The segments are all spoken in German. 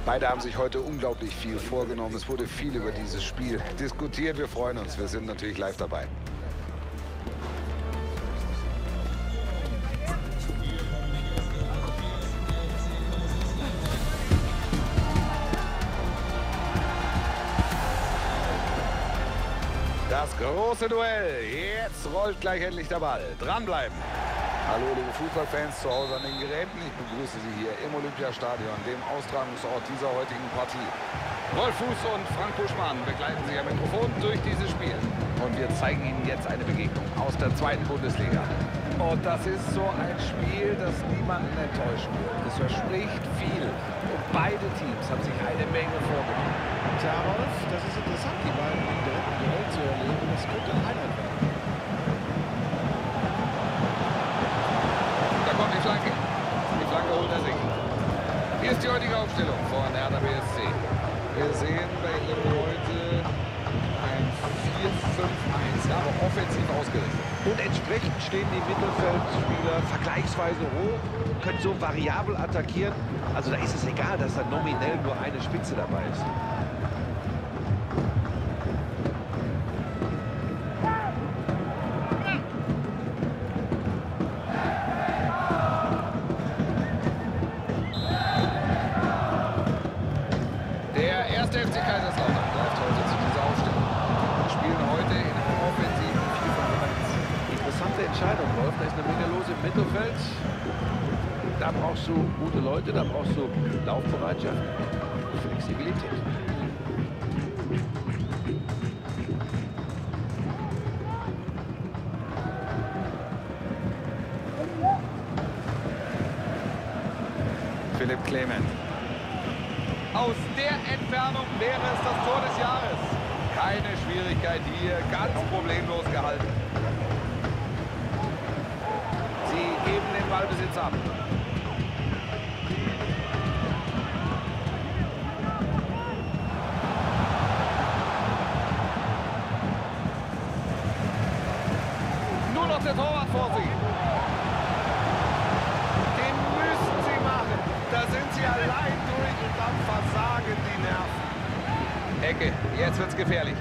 Beide haben sich heute unglaublich viel vorgenommen. Es wurde viel über dieses Spiel diskutiert. Wir freuen uns. Wir sind natürlich live dabei. Das große Duell. Jetzt rollt gleich endlich der Ball. Dranbleiben. Hallo liebe Fußballfans zu Hause an den Geräten. Ich begrüße Sie hier im Olympiastadion, dem Austragungsort dieser heutigen Partie. Rolf Fuß und Frank Buschmann begleiten Sie am Mikrofon durch dieses Spiel. Und wir zeigen Ihnen jetzt eine Begegnung aus der 2. Bundesliga. Und das ist so ein Spiel, das niemanden enttäuschen wird. Es verspricht viel. Und beide Teams haben sich eine Menge vorgenommen. Tja, Rolf, das ist interessant, die beiden im direkten Duell zu erleben. Das könnte ein Highlight werden. Da kommt die Flanke. Die Flanke holt er sich. Hier ist die heutige Aufstellung von Hertha BSC. Wir sehen bei ihm heute ein 4-5-1, aber offensiv ausgerichtet. Und entsprechend stehen die Mittelfeldspieler vergleichsweise hoch, können so variabel attackieren. Also da ist es egal, dass da nominell nur eine Spitze dabei ist. Der erste FC Kaiserslautern greift heute zu dieser Aufstellung. Wir spielen heute in einem offensiven 4-5-1. Interessante Entscheidung, Rolf. Da ist eine Menge los im Mittelfeld. Da brauchst du gute Leute, da brauchst du Laufbereitschaft und Flexibilität. Philipp Clement. Aus der Entfernung wäre es das Tor des Jahres. Keine Schwierigkeit hier, ganz problemlos gehalten. Sie geben den Ballbesitz ab. Nur noch der Torwart vor sich. Den müssen sie machen. Da sind sie allein durch und dann versagen die Nerven. Ecke, jetzt wird's gefährlich.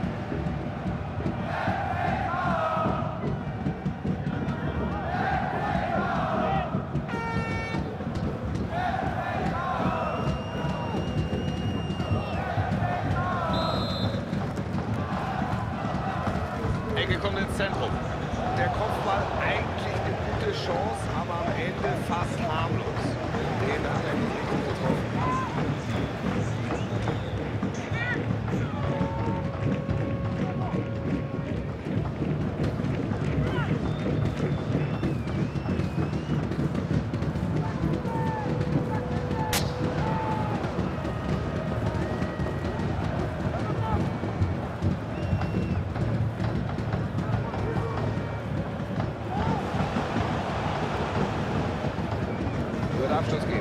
Ecke kommt ins Zentrum. Der Kopfball eigentlich eine gute Chance, aber am Ende fast harmlos. Den hat er nicht richtig getroffen. Wird Abschluss geben.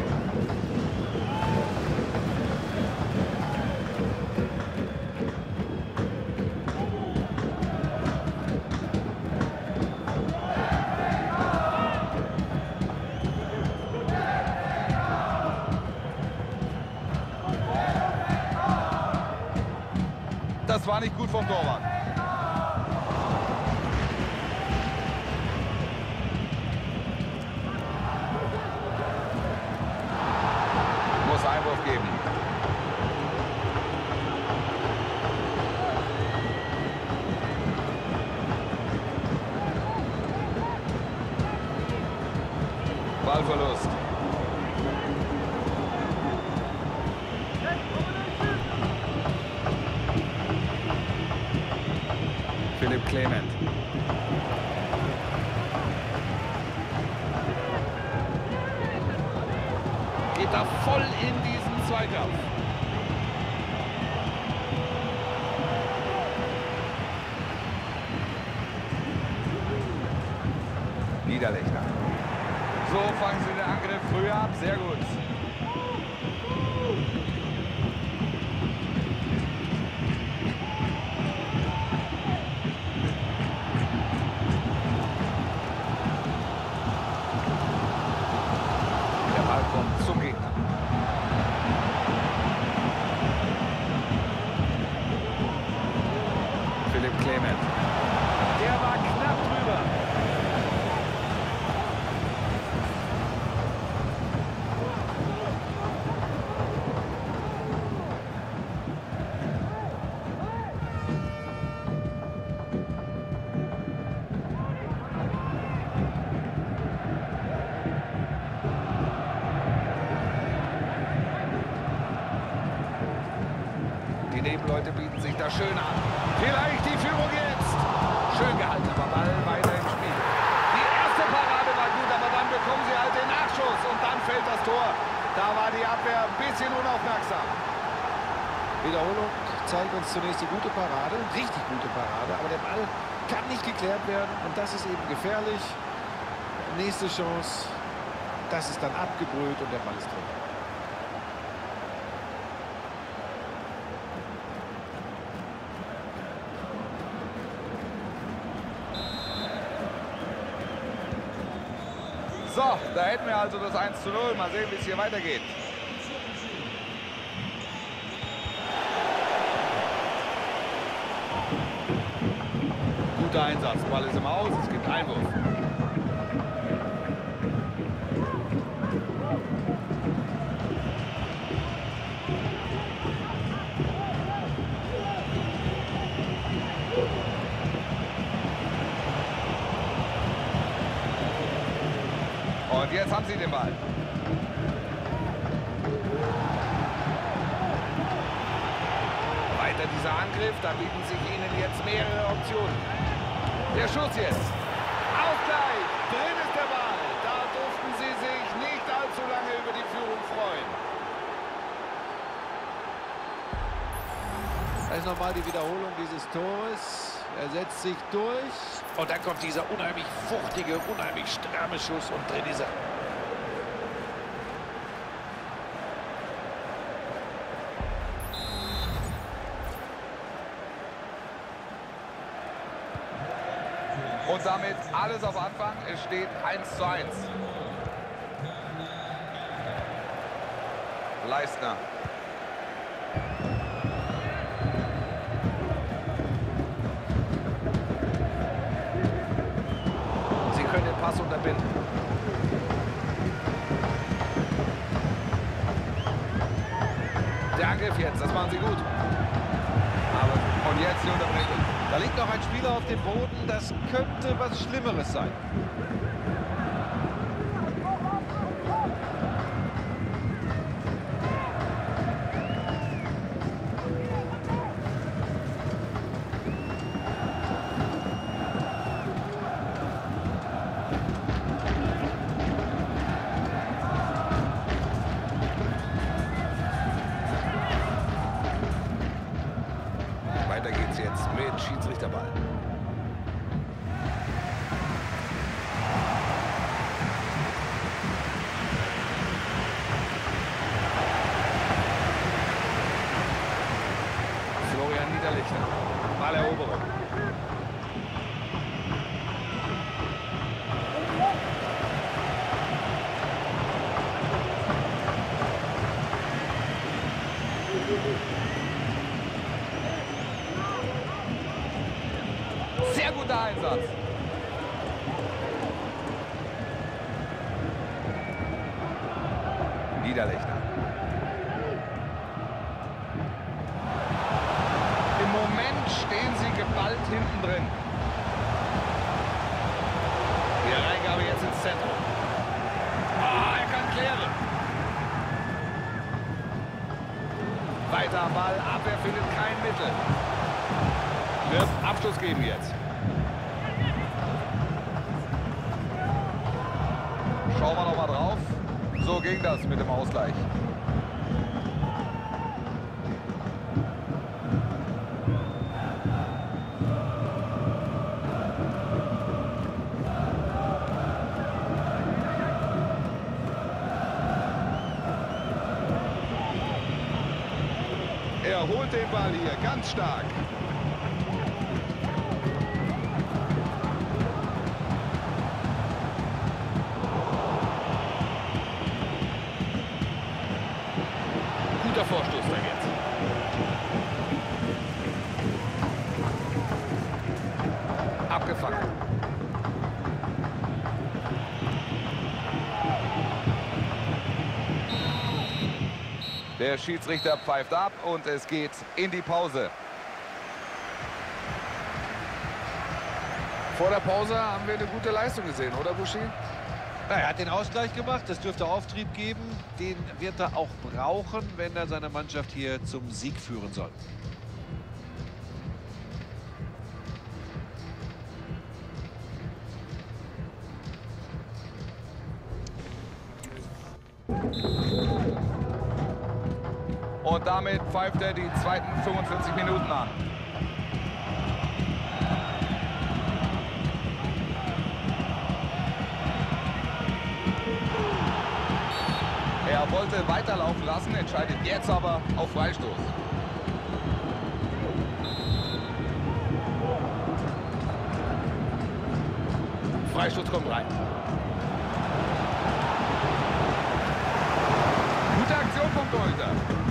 Das war nicht gut vom Torwart. Muss Einwurf geben. Ballverlust. Philipp Clement. Geht da voll in diesen Zweikampf. Niederlechner. So fangen sie den Angriff früher ab. Sehr gut. Der Ball kommt zum Gegner. Nebenleute bieten sich da schön an. Vielleicht die Führung jetzt. Schön gehalten, aber Ball weiter im Spiel. Die erste Parade war gut, aber dann bekommen sie halt den Nachschuss und dann fällt das Tor. Da war die Abwehr ein bisschen unaufmerksam. Wiederholung zeigt uns zunächst die gute Parade, richtig gute Parade, aber der Ball kann nicht geklärt werden und das ist eben gefährlich. Nächste Chance, das ist dann abgebrüht und der Ball ist drin. So, da hätten wir also das 1:0. Mal sehen, wie es hier weitergeht. Guter Einsatz. Ball ist im Aus. Es gibt Einwurf. Und jetzt haben sie den Ball. Weiter dieser Angriff, da bieten sich ihnen jetzt mehrere Optionen. Der Schuss jetzt. Ausgleich. Drin ist der Ball. Da durften sie sich nicht allzu lange über die Führung freuen. Da ist nochmal die Wiederholung dieses Tores. Er setzt sich durch. Und dann kommt dieser unheimlich fuchtige, unheimlich stramme Schuss und drin ist er. Und damit alles auf Anfang. Es steht 1:1. Leistner. Sie können den Pass unterbinden. Der Angriff jetzt, das machen sie gut. Aber und jetzt die Unterbrechung. Da liegt noch ein Spieler auf dem Boden, das könnte was Schlimmeres sein. Weiter geht's jetzt mit Schiedsrichterball. Florian Niederlechner. Balleroberung. Sehr guter Einsatz. Niederlechner. Im Moment stehen sie geballt hinten drin. Die Reingabe jetzt ins Zentrum. Ah, er kann klären. Weiter am Ball, Abwehr findet kein Mittel. Wird Abschluss geben jetzt. Schauen wir noch mal drauf. So ging das mit dem Ausgleich. Er holt den Ball hier ganz stark. Guter Vorstoß da jetzt. Abgefangen. Der Schiedsrichter pfeift ab und es geht in die Pause. Vor der Pause haben wir eine gute Leistung gesehen, oder Buschi? Na, er hat den Ausgleich gemacht, das dürfte Auftrieb geben. Den wird er auch brauchen, wenn er seine Mannschaft hier zum Sieg führen soll. Und damit pfeift er die zweiten 45 Minuten an. Er wollte weiterlaufen lassen, entscheidet jetzt aber auf Freistoß. Freistoß kommt rein. Gute Aktion vom Torhüter.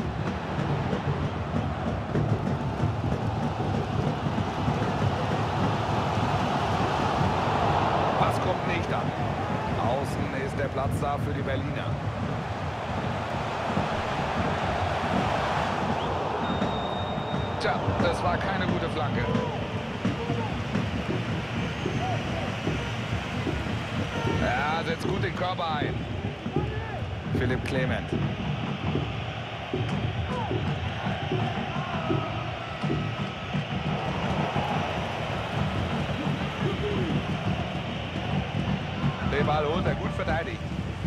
Pass kommt nicht an. Außen ist der Platz da für die Berliner. Tja, das war keine gute Flanke. Ja, setzt gut den Körper ein. Philipp Clement. Den Ball holt er, gut verteidigt.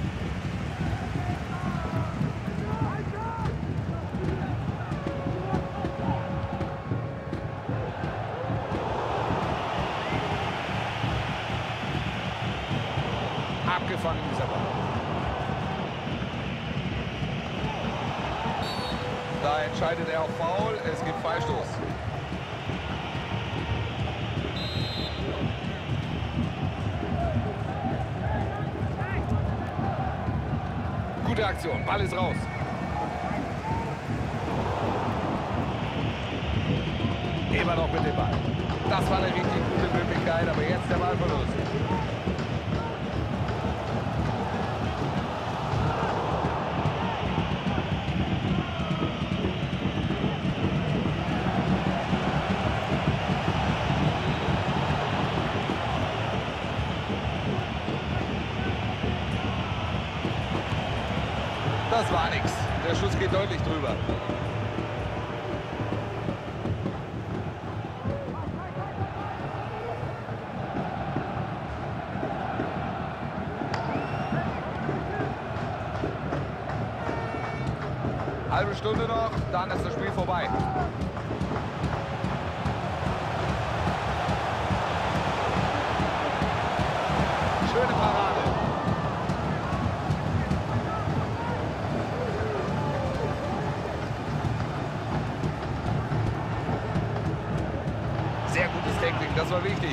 Abgefangen dieser Ball. Da entscheidet er auf Foul. Es gibt Freistoß. Gute Aktion. Ball ist raus. Immer noch mit dem Ball. Das war eine richtig gute Möglichkeit, aber jetzt der Ballverlust. Das war nichts. Der Schuss geht deutlich drüber. Halbe Stunde noch, dann ist das Spiel vorbei. Schöne Parade. Sehr gutes Tackling, das war wichtig.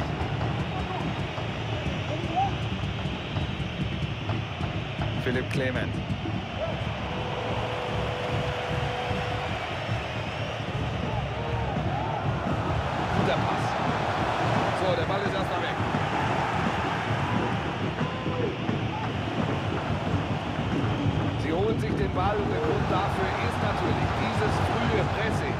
Philipp Clement. Guter Pass. So, der Ball ist erstmal weg. Sie holen sich den Ball und der Grund dafür ist natürlich dieses frühe Pressing.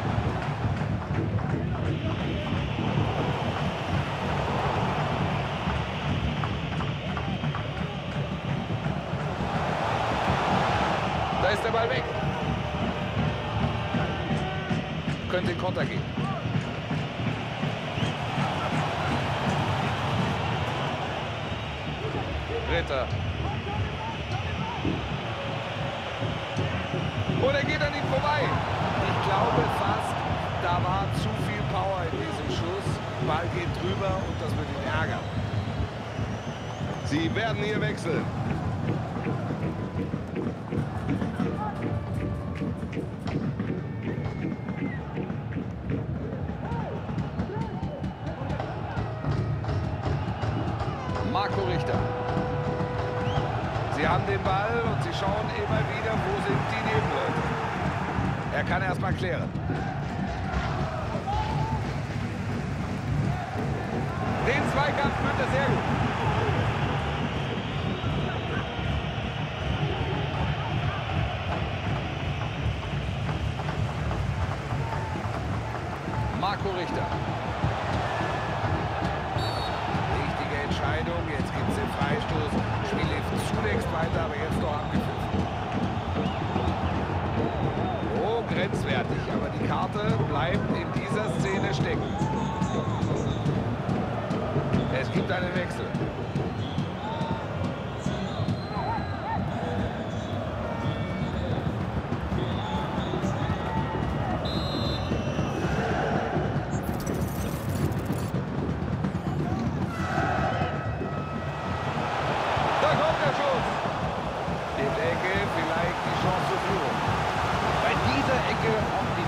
Da ist der Ball weg. Könnte in Konter gehen. Ritter. Und er geht an ihm vorbei. Ich glaube fast, da war zu viel Power in diesem Schuss. Ball geht drüber und das wird ihn ärgern. Sie werden hier wechseln. Marco Richter. Sie haben den Ball und sie schauen immer wieder, wo sind die Nebenläufe. Er kann erstmal klären. Den Zweikampf führt er sehr gut. Marco Richter. Richtige Entscheidung. Jetzt gibt es den Freistoß. Spiel lief zunächst weiter, aber jetzt doch abgepfiffen. Oh, grenzwertig. Aber die Karte bleibt in dieser Szene stecken. Es gibt einen Wechsel.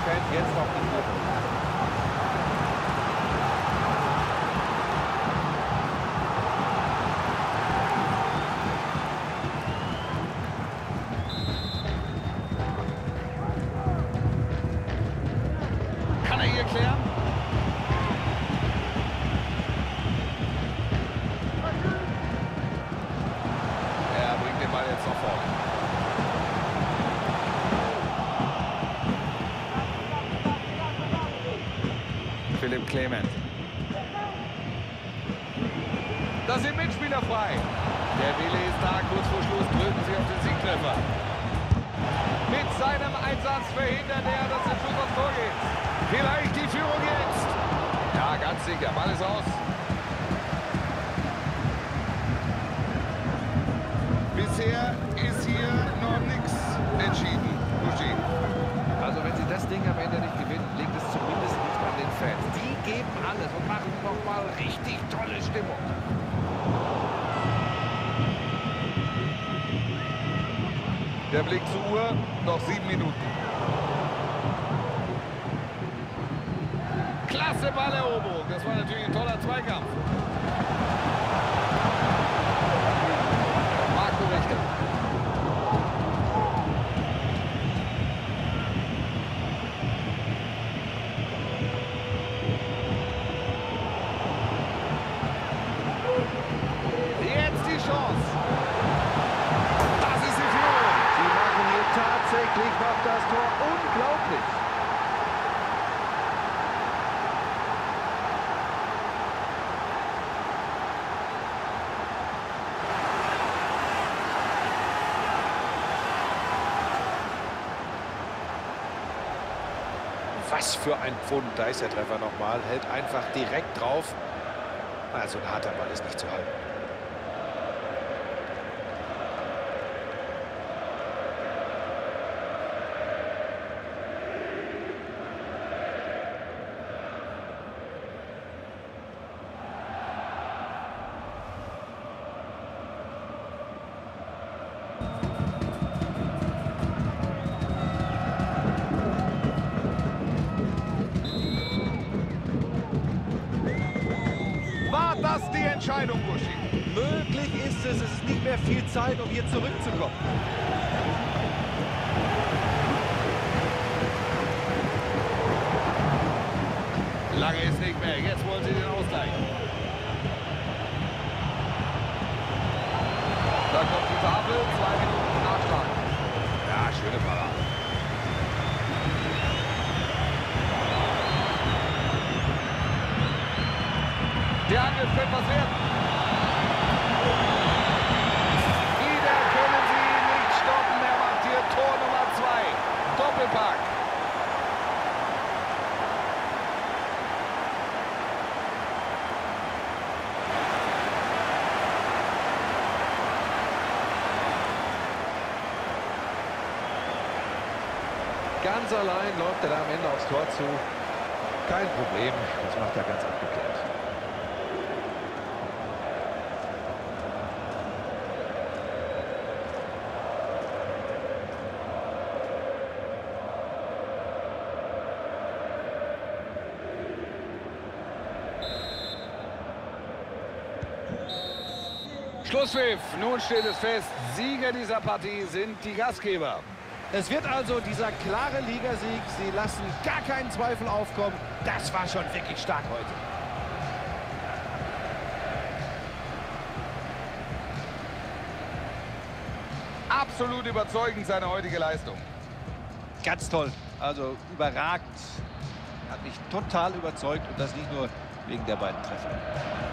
Fans jetzt auf die Führung. Kann er hier klären? Er bringt den Ball jetzt nach vorne. Philipp Clement. Da sind Mitspieler frei. Der Wille ist da, kurz vor Schluss drücken sie auf den Siegtreffer. Mit seinem Einsatz verhindert er, dass der Schuss aufs Tor geht. Vielleicht die Führung jetzt. Ja, ganz sicher. Ball ist aus. Bisher ist hier noch nichts entschieden. Buschi. Also wenn sie das Ding am Ende nicht gewinnen, liegt es zumindest nicht an den Fans. Die geben alles und machen nochmal richtig tolle Stimmung. Der Blick zur Uhr, noch 7 Minuten. Klasse Balleroberung, das war natürlich ein toller Zweikampf. Marco Richter. Jetzt die Chance. Das ist die Führung. Sie machen hier tatsächlich noch das Tor. Unglaublich. Was für ein Pfund. Da ist der Treffer nochmal. Hält einfach direkt drauf. Also ein harter Ball ist nicht zu halten. War das die Entscheidung, Buschi? Möglich ist es. Es ist nicht mehr viel Zeit, um hier zurückzukommen. Lange ist nicht mehr. Jetzt wollen sie den Ausgleich. Da kommt die Tafel. 2 Minuten Nachschlag. Ja, schöne Parade. Der Angriff könnte was werden. Wieder können sie ihn nicht stoppen. Er macht hier Tor Nummer 2. Doppelpack. Ganz allein läuft er da am Ende aufs Tor zu. Kein Problem. Das macht er ganz abgeklärt. Schlusspfiff. Nun steht es fest. Sieger dieser Partie sind die Gastgeber. Es wird also dieser klare Ligasieg. Sie lassen gar keinen Zweifel aufkommen. Das war schon wirklich stark heute. Absolut überzeugend seine heutige Leistung. Ganz toll. Also überragend. Hat mich total überzeugt und das nicht nur wegen der beiden Treffer.